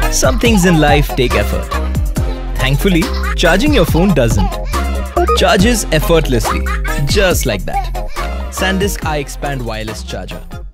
Some things in life take effort. Thankfully, charging your phone doesn't. Charges effortlessly, just like that. SanDisk iXpand Wireless Charger.